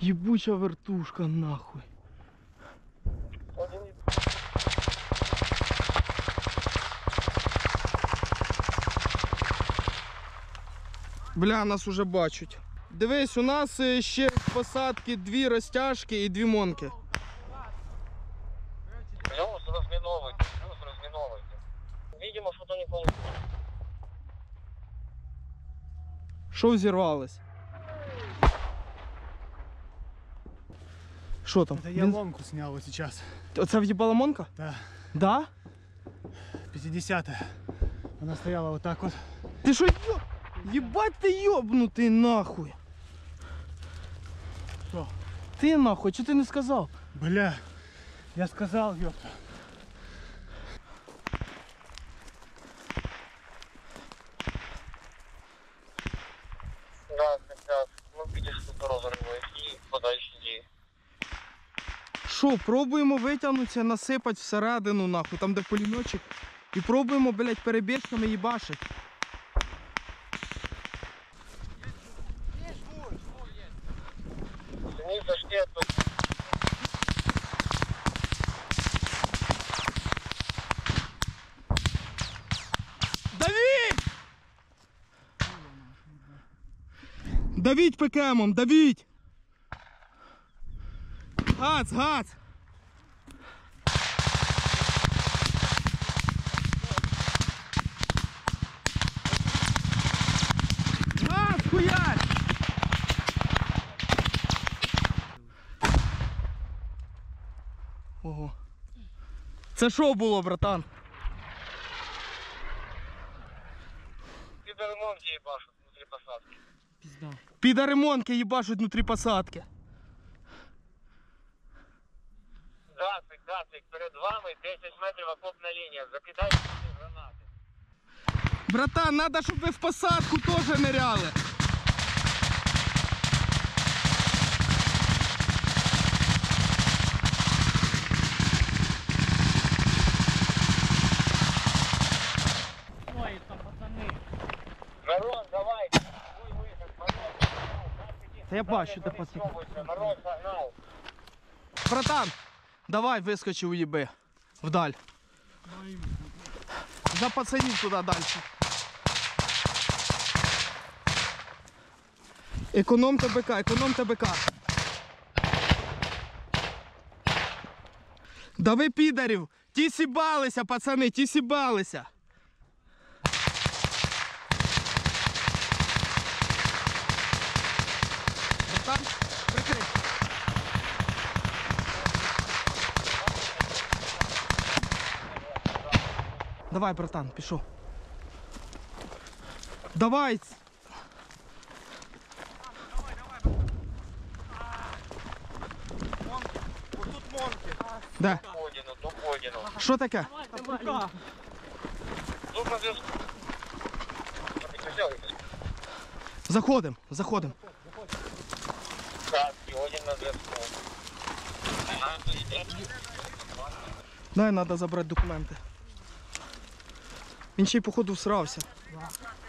Ебуча вертушка, нахуй. Бля, нас уже бачать. Дивись, у нас ще в посадці 2 розтяжки і 2 монки. Плюс разминовывайте. Видимо, что-то не получилось. Що взірвалось? Що там? Это я ломку снял вот сейчас. Оце в'їбала монка? Да. Да? 50-я. Она стояла вот так вот. Ти що, єбать ти йобнутий нахуй. Что? Ти нахуй, чого ти не сказав? Бля, я сказал, ёпта. Да, сейчас. Ну, видишь, что разрывает и подальше иди. Що, пробуємо витягнутися, насипати всередину нахуй, там де пулеметчик. І пробуємо, блядь, перебіжками їбашить. Не зашли, а то... Давіть! Давіть ПКМом, давіть! Газ, газ! Газ, хуярь! Ого. Це що було, братан? Пидормонки ебашут внутри посадки. Пізда. Підаремонки їбашуть внутрі посадки. Дацик, перед вами 10 метрів окопна лінія. Закидайте гранати. Братан, надо, щоб ви в посадку теж ниряли. Ой, там пацаны. Мирон, давай. Твой вихід, Мирон. Та я бачу, де пацан. Мирон, погнал. Братан, давай вискочи уїби. Вдаль. За пацанів туди далі. Економ ТБК, економ ТБК. Да ви підарів! Ті сібалися, пацани, ті сібалися! Братан, прикрий. Давай, братан, пішов. Давай! Вот тут монки. Де? То подіну. Що таке? Тут на зв'язку. Заходим, заходим. Так, і один на зв'язку. Дай, треба забрати документи. Він ще й походу всрався.